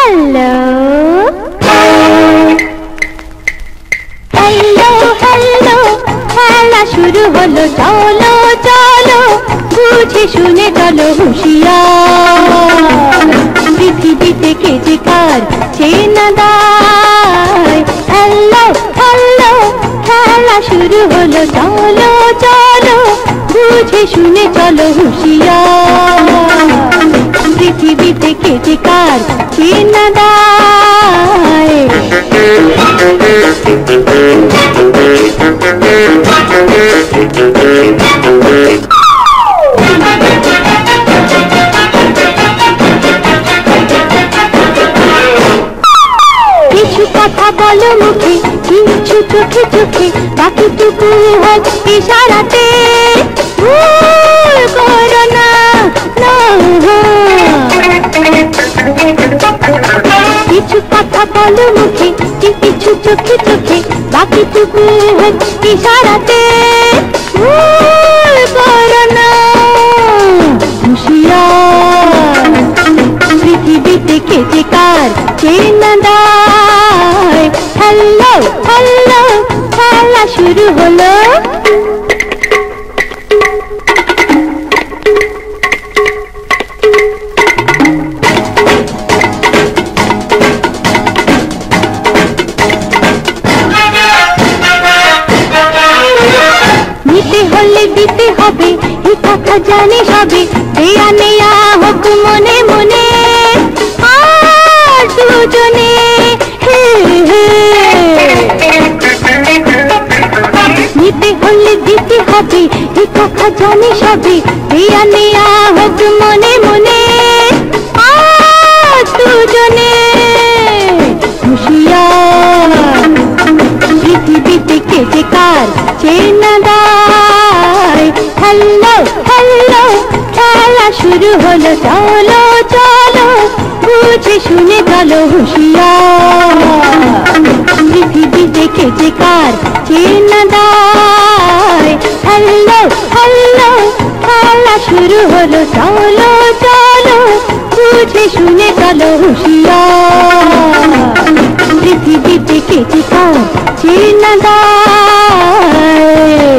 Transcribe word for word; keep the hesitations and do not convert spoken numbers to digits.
Hello hello hello খেলা শুরু হলো, চলো চলো বুঝে শুনে চলো হুঁশিয়ার। পৃথিবীতে কে যে কার চেনা দায়। হ্যালো হ্যালো খেলা শুরু হলো, চলো চলো বুঝে শুনে চলো হুঁশিয়ার। পৃথিবীতে কে যে কার চেনা দায়। কিছু কথা বলো মুখে, কিছু চোখে চোখে, বাকিটুকু হোক ইশারাতে। ভুল করো না, কিছু কথা বলো মুখে, কিছু চোখে চোখে, বাকিটুকু হোক ইশারাতে। ভুল করো না, হুঁশিয়ার। পৃথিবীতে কে যে কার চেনা দায়। হ্যালো হ্যালো খেলা শুরু হলো। নিতে হলে দিতে হবে, এই কথা জানি সবে। দেয়া নেয়া হোক মনে মনে, আর দুজনে নিতে হলে দিতে হবে, এই কথা জানি সবে। দেয়া নেয়া হোক মনে মনে, আর দুজনে হুঁশিয়ার। পৃথিবীতে কে যে কার চেনা দায়। হ্যালো হ্যালো খেলা শুরু হলো, চলো চলো বুঝে শুনে চলো হুঁশিয়ার। পৃথিবীতে কে যে কার চেনা দায়। হ্যালো হ্যালো খেলা শুরু হলো, চলো চলো বুঝে শুনে চলো হুঁশিয়ার। পৃথিবীতে কে যে কার চেনা দায়।